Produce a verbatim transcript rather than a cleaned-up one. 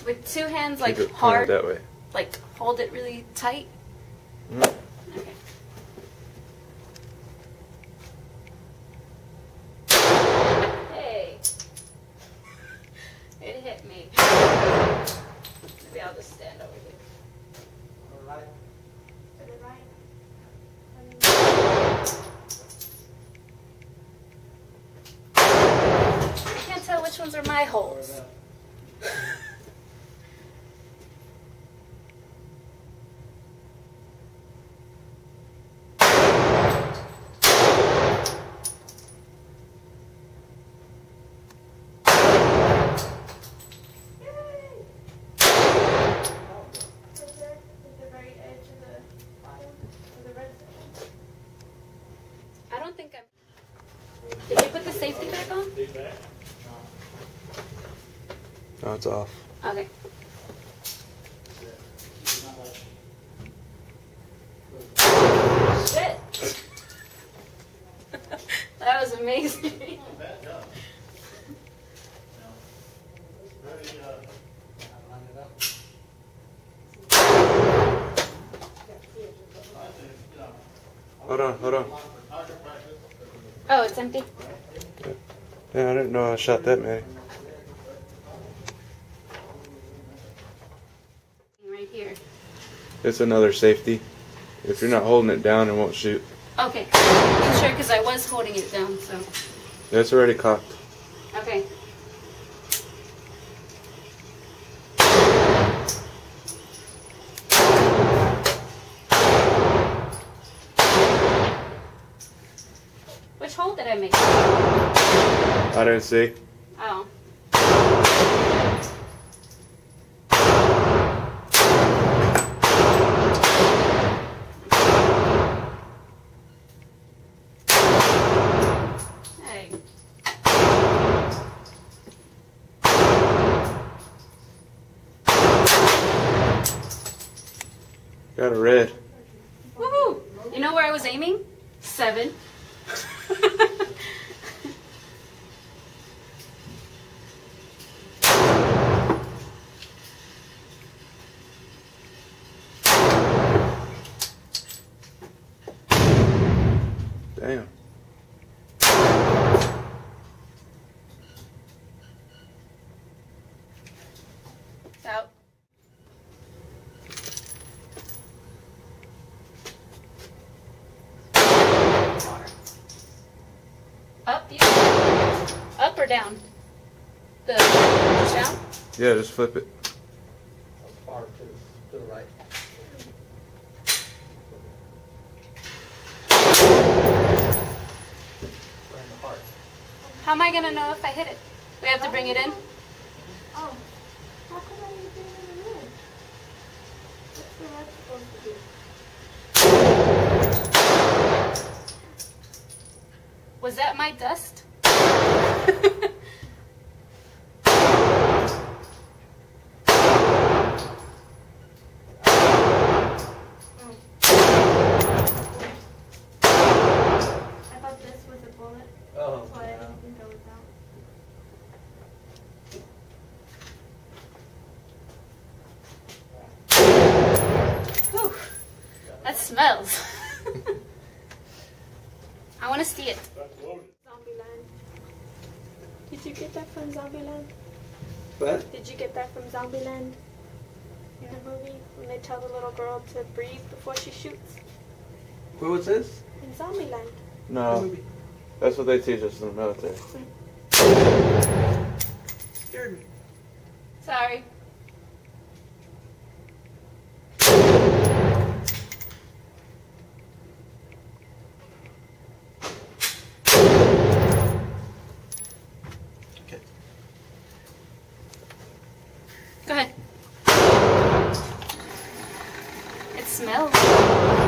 with two hands, like Keep it hard, that way. like hold it really tight. Mm. Okay. Hey, it hit me. Maybe I'll just stand over here. All right. To the right. I can't tell which ones are my holes. I don't think I'm... Did you put the safety back on? No, it's off. Okay. Shit! That was amazing. Hold on, hold on. Oh, it's empty? Yeah, I didn't know I shot that many. Right here. It's another safety. If you're not holding it down, it won't shoot. Okay. I'm sure because I was holding it down, so. Yeah, it's already cocked. Okay. Which hole did I make? I didn't see. Oh. Hey. Got a red. Woohoo! You know where I was aiming? Seven. Damn. It's out. Up, you. Up or down? The down? Yeah, just flip it. Far to, to the right. Right in the heart. How am I gonna know if I hit it? We have to bring it in? Oh, how come I didn't bring it in? What's the red supposed to do? Was that my dust? I thought this was a bullet. Oh, That's why I yeah. didn't think I was out. Whew. That smells. I want to see it. Zombieland. Did you get that from Zombieland? What? Did you get that from Zombieland? In the movie, when they tell the little girl to breathe before she shoots? Where was this? In Zombieland. No, that's what they teach us in the military. Scared me. Sorry. Okay. Go ahead. It smells.